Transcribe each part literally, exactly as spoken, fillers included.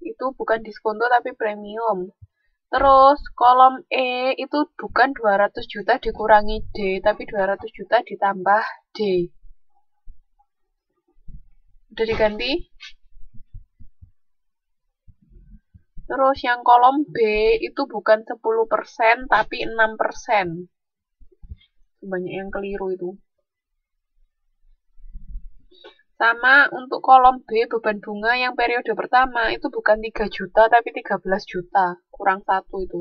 itu bukan diskonto tapi premium. Terus kolom E itu bukan dua ratus juta dikurangi D, tapi dua ratus juta ditambah D. Udah diganti? Terus yang kolom B itu bukan sepuluh persen tapi enam persen. Banyak yang keliru itu. Sama untuk kolom B, beban bunga yang periode pertama itu bukan tiga juta tapi tiga belas juta. Kurang satu itu.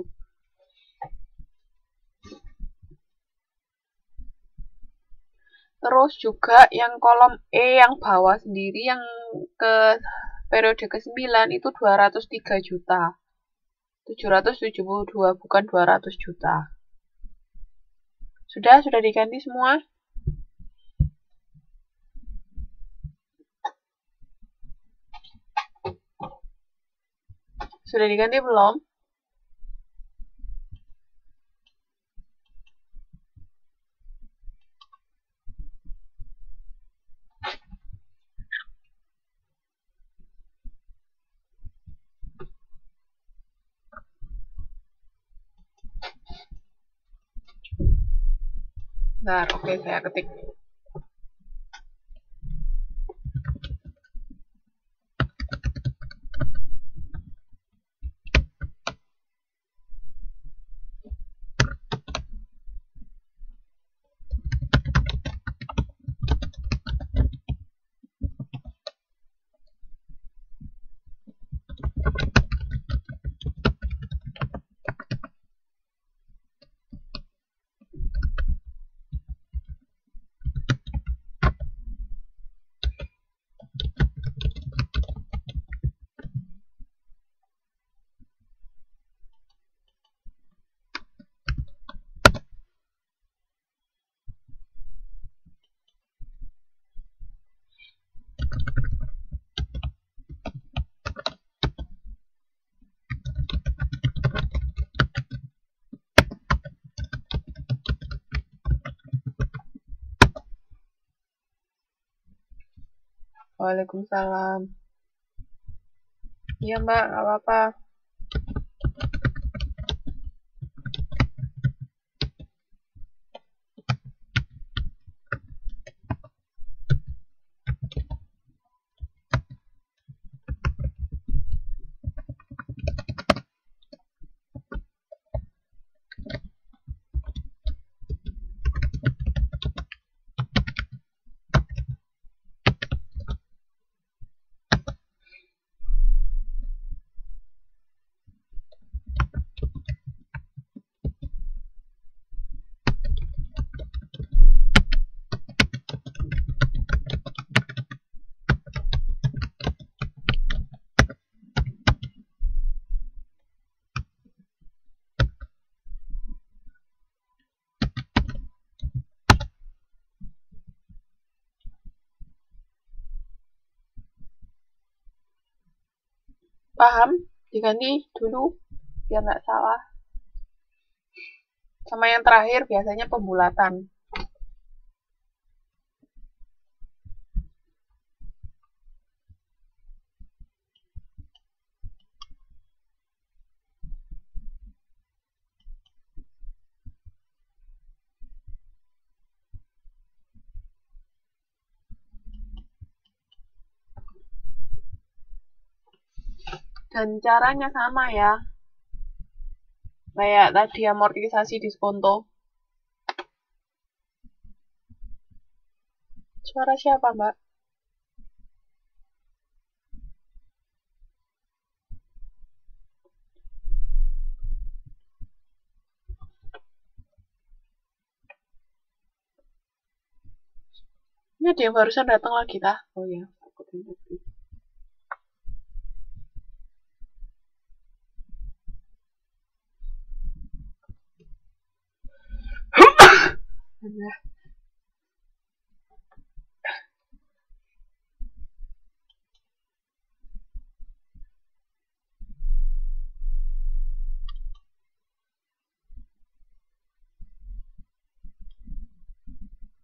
Terus juga yang kolom E yang bawah sendiri yang ke periode ke sembilan itu dua ratus tiga juta. tujuh ratus tujuh puluh dua bukan dua ratus juta. Sudah, sudah diganti semua? Sudah diganti belum? Bentar, oke, saya ketik. Waalaikumsalam. Iya mbak, nggak apa-apa. Paham? Diganti dulu biar nggak salah. Sama yang terakhir biasanya pembulatan. Dan caranya sama ya. Kayak tadi amortisasi diskonto. Suara siapa, Mbak? Ini ada yang barusan datang lagi, tah? Oh ya, aku tunggu.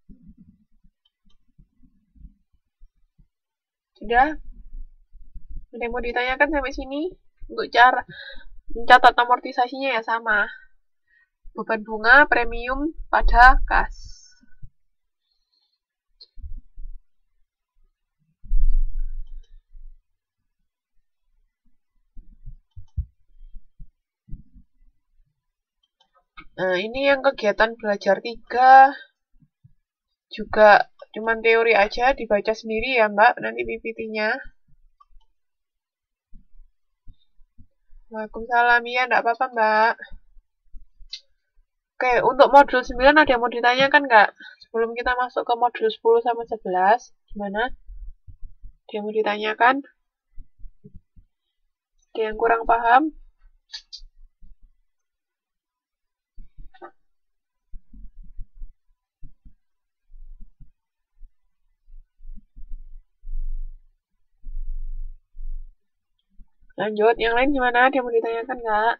Sudah? Ada yang mau ditanyakan sampai sini? Untuk cara mencatat amortisasinya ya sama. Beban bunga premium pada kas. Nah, ini yang kegiatan belajar tiga. Juga cuman teori aja, dibaca sendiri ya Mbak, nanti P P T-nya. Waalaikumsalam, iya enggak apa-apa Mbak. Oke, untuk modul sembilan ada yang mau ditanyakan nggak? Sebelum kita masuk ke modul sepuluh sama sebelas, gimana? Ada yang mau ditanyakan? Ada yang kurang paham? Lanjut, yang lain gimana? Ada yang mau ditanyakan nggak?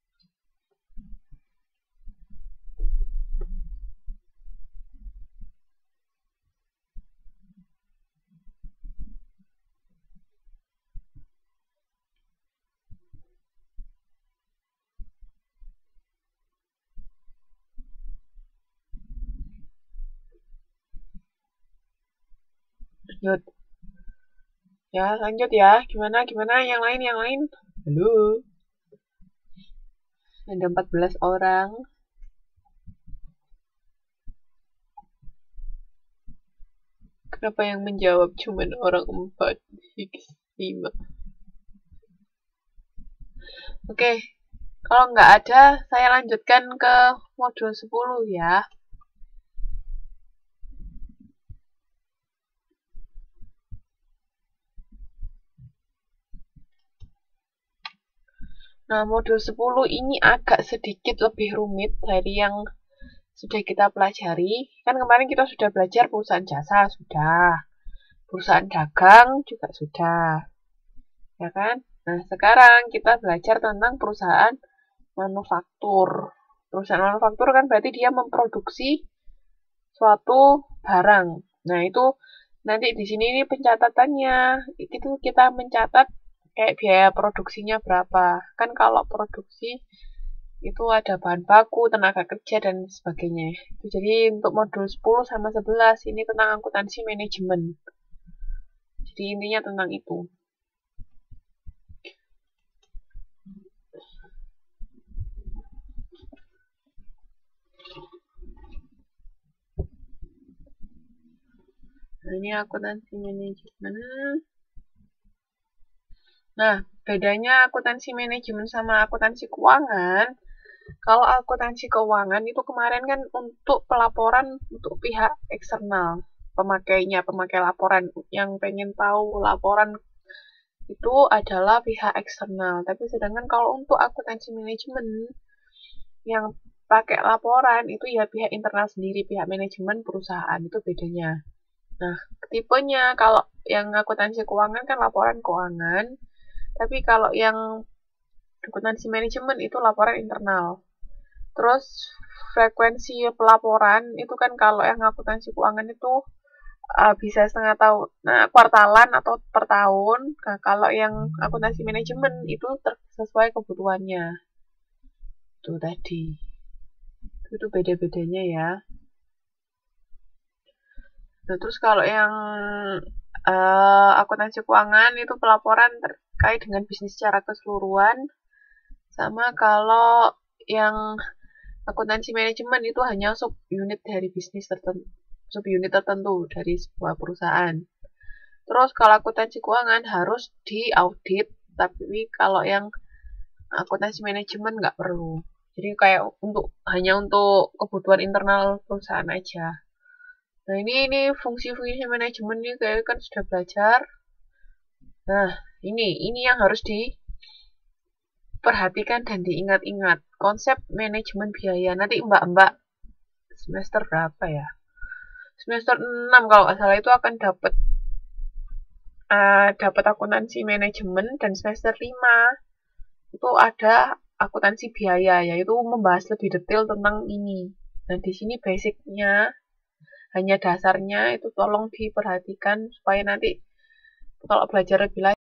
Lanjut. Ya, lanjut ya. Gimana, gimana? Yang lain, yang lain? Halo? Ada empat belas orang. Kenapa yang menjawab cuma orang empat, lima? Oke, kalau nggak ada, saya lanjutkan ke modul sepuluh ya. Nah, modul sepuluh ini agak sedikit lebih rumit dari yang sudah kita pelajari. Kan kemarin kita sudah belajar perusahaan jasa, sudah. Perusahaan dagang juga sudah. Ya kan? Nah, sekarang kita belajar tentang perusahaan manufaktur. Perusahaan manufaktur kan berarti dia memproduksi suatu barang. Nah, itu nanti di sini ini pencatatannya. Itu kita mencatat kayak biaya produksinya berapa. Kan kalau produksi itu ada bahan baku, tenaga kerja, dan sebagainya. Jadi untuk modul sepuluh sama sebelas ini tentang akuntansi manajemen. Jadi intinya tentang itu. Nah, ini akuntansi manajemen. Nah, bedanya akuntansi manajemen sama akuntansi keuangan. Kalau akuntansi keuangan itu kemarin kan untuk pelaporan untuk pihak eksternal, pemakainya, pemakai laporan yang pengen tahu laporan itu adalah pihak eksternal. Tapi sedangkan kalau untuk akuntansi manajemen yang pakai laporan itu ya pihak internal sendiri, pihak manajemen perusahaan, itu bedanya. Nah, tipenya kalau yang akuntansi keuangan kan laporan keuangan, tapi kalau yang akuntansi manajemen itu laporan internal. Terus frekuensi pelaporan itu kan kalau yang akuntansi keuangan itu uh, bisa setengah tahun, nah kuartalan atau per tahun. Nah, kalau yang akuntansi manajemen itu sesuai kebutuhannya. Itu tadi. Itu beda-bedanya ya. Nah, terus kalau yang uh, akuntansi keuangan itu pelaporan terkait dengan bisnis secara keseluruhan. Sama kalau yang akuntansi manajemen itu hanya sub unit dari bisnis tertentu, sub unit tertentu dari sebuah perusahaan. Terus kalau akuntansi keuangan harus diaudit, tapi kalau yang akuntansi manajemen nggak perlu. Jadi kayak untuk hanya untuk kebutuhan internal perusahaan aja. Nah, ini ini fungsi-fungsi manajemen ini kayak kan sudah belajar. Nah, ini ini yang harus diperhatikan dan diingat-ingat. Konsep manajemen biaya. Nanti mbak-mbak semester berapa ya? Semester enam kalau nggak salah itu akan dapat uh, dapat akuntansi manajemen, dan semester lima itu ada akuntansi biaya, yaitu membahas lebih detail tentang ini. Nah, di sini basicnya hanya dasarnya itu tolong diperhatikan supaya nanti kalau belajar lebih lanjut